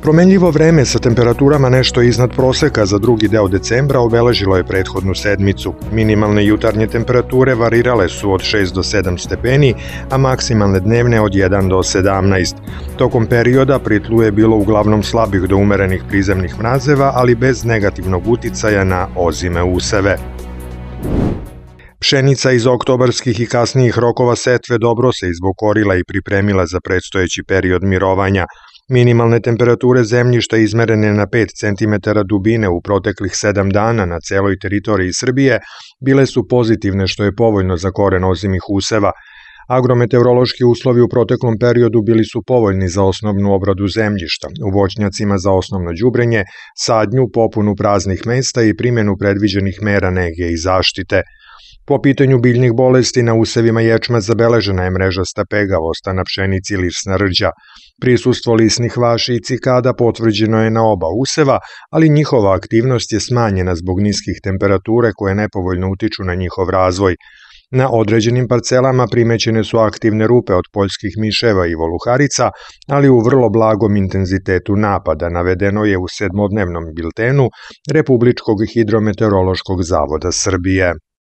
Promenljivo vreme sa temperaturama nešto iznad proseka za drugi deo decembra obeležilo je prethodnu sedmicu. Minimalne jutarnje temperature varirale su od 6 do 7 stepeni, a maksimalne dnevne od 1 do 17. Tokom perioda pri tlu je bilo uglavnom slabih do umerenih prizemnih mrazeva, ali bez negativnog uticaja na ozime useve. Pšenica iz oktobarskih i kasnijih rokova setve dobro se izbokorila i pripremila za predstojeći period mirovanja. Minimalne temperature zemljišta izmerene na 5 cm dubine u proteklih 7 dana na celoj teritoriji Srbije bile su pozitivne, što je povoljno za koren ozimih useva. Agrometeorološki uslovi u proteklom periodu bili su povoljni za osnovnu obradu zemljišta, u voćnjacima za osnovno đubrenje, sadnju, popunu praznih mesta i primjenu predviđenih mera nege i zaštite. Po pitanju biljnih bolesti na usevima ječma zabeležena je mrežasta pegavost, a na pšenici lisna rđa. Prisustvo lisnih vaši i cikada potvrđeno je na oba useva, ali njihova aktivnost je smanjena zbog niskih temperature koje nepovoljno utiču na njihov razvoj. Na određenim parcelama primećene su aktivne rupe od poljskih miševa i voluharica, ali u vrlo blagom intenzitetu napada, navedeno je u sedmodnevnom biltenu Republičkog hidrometeorološkog zavoda Srbije.